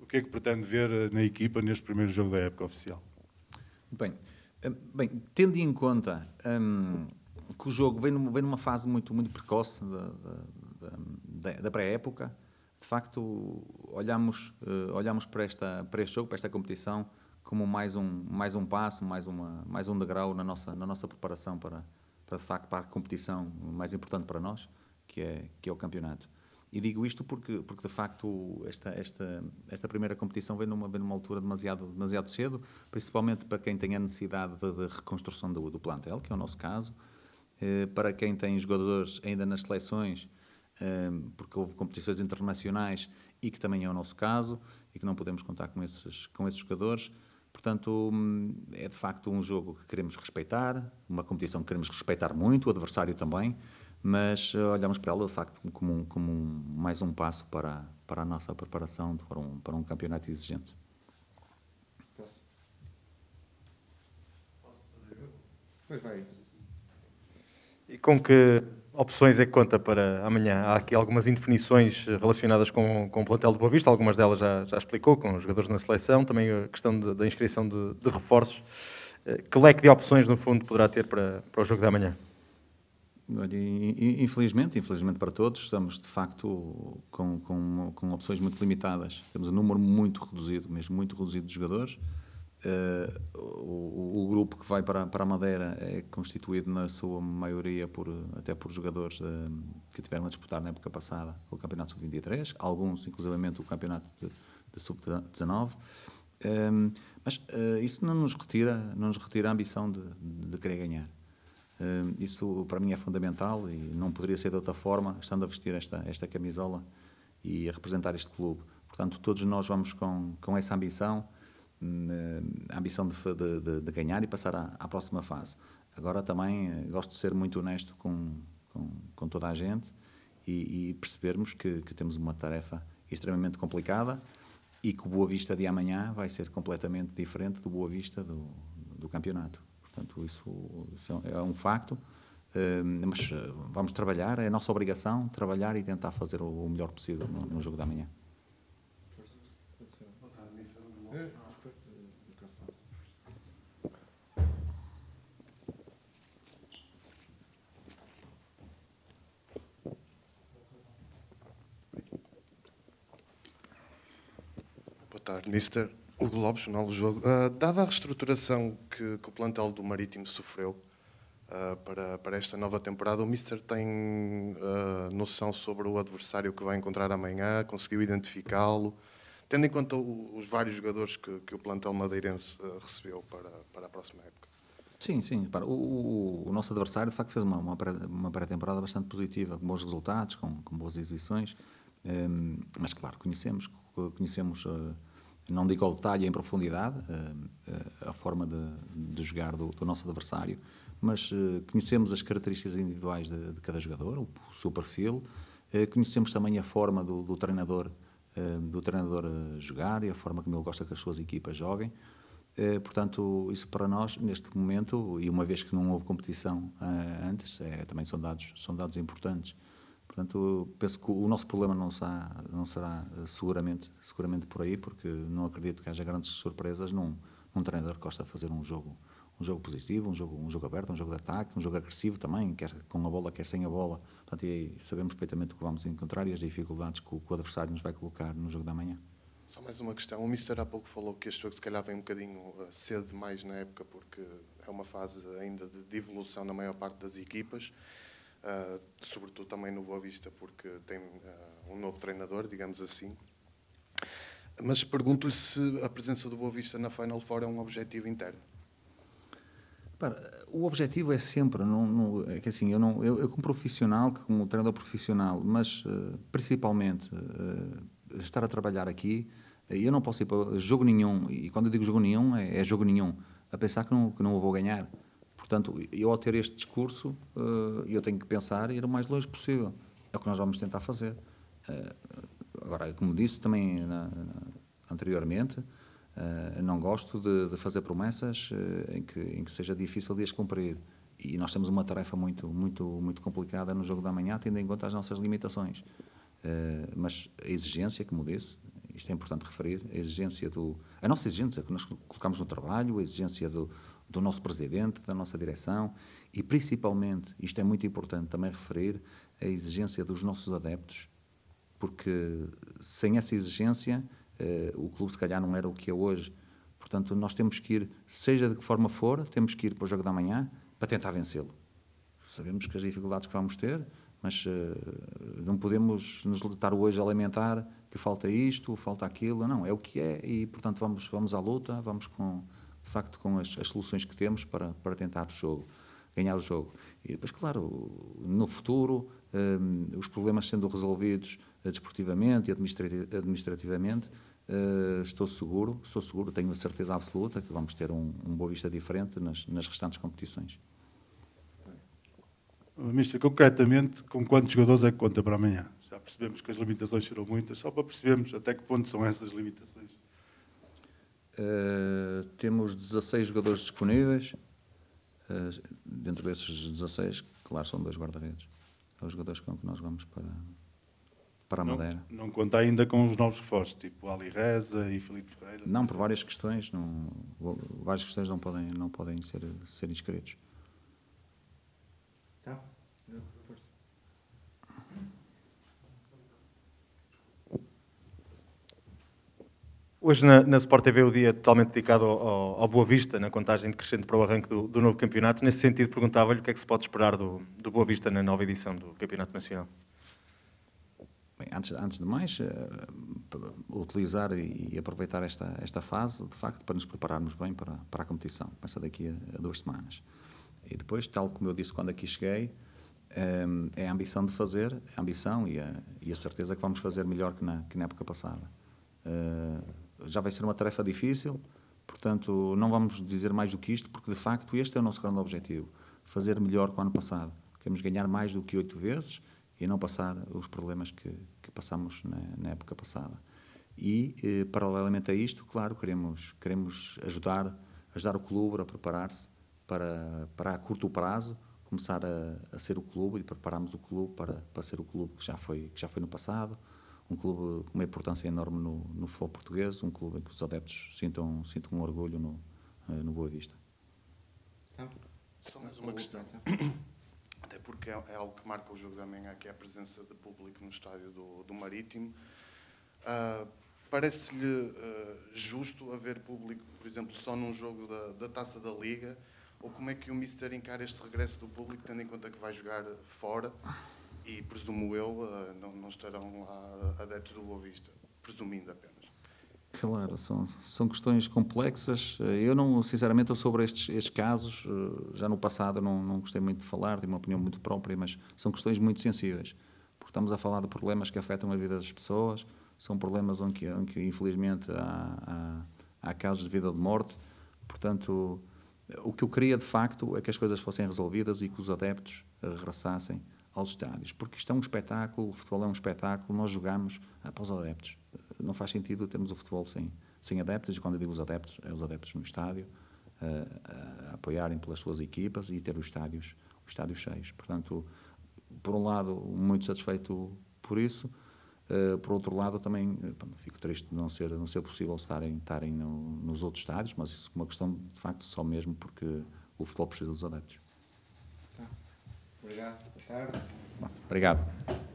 O que é que pretende ver na equipa neste primeiro jogo da época oficial? Bem, tendo em conta que o jogo vem numa fase muito precoce da pré-época, de facto olhamos para este jogo, para esta competição, como mais um passo, mais um degrau na nossa preparação para de facto para a competição mais importante para nós, que é o campeonato. E digo isto porque de facto esta primeira competição vem numa altura demasiado cedo, principalmente para quem tem a necessidade de reconstrução do plantel, que é o nosso caso, para quem tem jogadores ainda nas seleções, porque houve competições internacionais e que também é o nosso caso, e que não podemos contar com esses jogadores. Portanto, é de facto um jogo que queremos respeitar, uma competição que queremos respeitar muito, o adversário também, mas olhamos para ela de facto como mais um passo para a nossa preparação para um campeonato exigente. Pois vai. E com que opções é que conta para amanhã? Há aqui algumas indefinições relacionadas com o plantel do Boa Vista, algumas delas já explicou, com os jogadores na seleção, também a questão da inscrição de reforços. Que leque de opções, no fundo, poderá ter para o jogo da manhã? Infelizmente para todos, estamos de facto com opções muito limitadas. Temos um número muito reduzido, mesmo muito reduzido de jogadores. O grupo que vai para a Madeira é constituído na sua maioria até por jogadores que tiveram a disputar na época passada o Campeonato Sub-23, alguns inclusivamente o Campeonato de Sub-19, mas isso não nos retira a ambição de querer ganhar. Isso para mim é fundamental e não poderia ser de outra forma, estando a vestir esta camisola e a representar este clube. Portanto, todos nós vamos com essa ambição, a ambição de ganhar e passar à próxima fase. Agora também gosto de ser muito honesto com toda a gente e percebermos que temos uma tarefa extremamente complicada e que o Boa Vista de amanhã vai ser completamente diferente do Boa Vista do campeonato. Portanto, isso é um facto, mas vamos trabalhar, é a nossa obrigação trabalhar e tentar fazer o melhor possível no jogo da manhã. Boa tarde, Mister. Hugo Lopes, Jornal do Jogo. Dada a reestruturação que o plantel do Marítimo sofreu para esta nova temporada, o Mister tem noção sobre o adversário que vai encontrar amanhã? Conseguiu identificá-lo? Tendo em conta os vários jogadores que o plantel madeirense recebeu para a próxima época. Sim. O nosso adversário, de facto, fez uma pré-temporada bastante positiva, com bons resultados, com boas exibições, mas, claro, conhecemos não digo ao detalhe em profundidade, a forma de jogar do nosso adversário, mas conhecemos as características individuais de cada jogador, o seu perfil, conhecemos também a forma do treinador jogar e a forma como ele gosta que as suas equipas joguem. Portanto, isso para nós, neste momento, e uma vez que não houve competição antes, também são dados importantes. Portanto, penso que o nosso problema não será seguramente por aí, porque não acredito que haja grandes surpresas num treinador que gosta de fazer um jogo positivo, um jogo aberto, um jogo de ataque, um jogo agressivo também, quer com a bola, quer sem a bola. Portanto, e sabemos perfeitamente o que vamos encontrar e as dificuldades que o adversário nos vai colocar no jogo da manhã. Só mais uma questão. O Mister há pouco falou que este jogo se calhar vem um bocadinho cedo demais na época, porque é uma fase ainda de evolução na maior parte das equipas. Sobretudo também no Boa Vista, porque tem um novo treinador, digamos assim. Mas pergunto-lhe se a presença do Boa Vista na Final Four é um objetivo interno. O objetivo é sempre, é que assim, eu como profissional, como treinador profissional, mas principalmente estar a trabalhar aqui, eu não posso ir para jogo nenhum, e quando eu digo jogo nenhum, é jogo nenhum, a pensar que não o vou ganhar. Portanto, eu ao ter este discurso, eu tenho que pensar e ir o mais longe possível. É o que nós vamos tentar fazer. Agora, como disse também anteriormente, não gosto de fazer promessas em que seja difícil de as cumprir. E nós temos uma tarefa muito complicada no jogo da manhã, tendo em conta as nossas limitações. Mas a exigência, como disse, isto é importante referir, a nossa exigência que nós colocamos no trabalho, a exigência do nosso presidente, da nossa direção e, principalmente, isto é muito importante também referir, a exigência dos nossos adeptos, porque sem essa exigência o clube se calhar não era o que é hoje. Portanto, nós temos que ir, seja de que forma for, temos que ir para o jogo da manhã para tentar vencê-lo. Sabemos que as dificuldades que vamos ter, mas não podemos nos estar hoje a lamentar que falta isto, falta aquilo. Não, é o que é e, portanto, vamos à luta, vamos de facto com as soluções que temos para tentar ganhar o jogo. E depois, claro, no futuro, os problemas sendo resolvidos desportivamente e administrativamente, sou seguro, tenho a certeza absoluta que vamos ter um Boa Vista diferente nas restantes competições. Mister, concretamente, com quantos jogadores é que conta para amanhã? Já percebemos que as limitações serão muitas, só para percebermos até que ponto são essas limitações. Temos 16 jogadores disponíveis. Dentro desses 16, claro, são 2 guarda-redes. São os jogadores com que nós vamos para a Madeira. Não conta ainda com os novos reforços, tipo Ali Reza e Filipe Ferreira? Não, por várias questões. Várias questões não podem ser inscritos. Tá. Hoje na Sport TV o dia totalmente dedicado ao Boa Vista, na contagem decrescente para o arranque do novo campeonato. Nesse sentido, perguntava-lhe o que é que se pode esperar do Boa Vista na nova edição do Campeonato Nacional. Bem, antes de mais, utilizar e aproveitar esta fase, de facto, para nos prepararmos bem para a competição. Começa daqui a 2 semanas. E depois, tal como eu disse quando aqui cheguei, é a ambição de fazer, a ambição e a certeza que vamos fazer melhor que na época passada. Já vai ser uma tarefa difícil, portanto, não vamos dizer mais do que isto, porque, de facto, este é o nosso grande objetivo, fazer melhor que o ano passado. Queremos ganhar mais do que 8 vezes e não passar os problemas que passamos na época passada. E, paralelamente a isto, claro, queremos ajudar o clube a preparar-se para a curto prazo, começar a ser o clube e prepararmos o clube para ser o clube que já foi no passado, um clube com uma importância enorme no futebol português, um clube em que os adeptos sintam um orgulho no Boa Vista. Só mais uma questão, até porque é algo que marca o jogo da manhã, que é a presença de público no estádio do Marítimo. Parece-lhe justo haver público, por exemplo, só num jogo da Taça da Liga? Ou como é que o Mister encara este regresso do público, tendo em conta que vai jogar fora e, presumo eu, não estarão lá adeptos do Boa Vista, presumindo apenas? Claro, são questões complexas. Sinceramente, sobre estes casos, já no passado não gostei muito de falar, tenho uma opinião muito própria, mas são questões muito sensíveis, porque estamos a falar de problemas que afetam a vida das pessoas, são problemas onde infelizmente, há casos de vida ou de morte. Portanto, o que eu queria, de facto, é que as coisas fossem resolvidas e que os adeptos regressassem aos estádios, porque isto é um espetáculo, o futebol é um espetáculo, nós jogamos para os adeptos. Não faz sentido termos o futebol sem adeptos, e quando eu digo os adeptos, é os adeptos no estádio, a apoiarem pelas suas equipas e ter os estádios cheios. Portanto, por um lado, muito satisfeito por isso, por outro lado, também fico triste de não ser possível estarem nos outros estádios, mas isso é uma questão, de facto, só mesmo porque o futebol precisa dos adeptos. Obrigado. Boa tarde. Obrigado.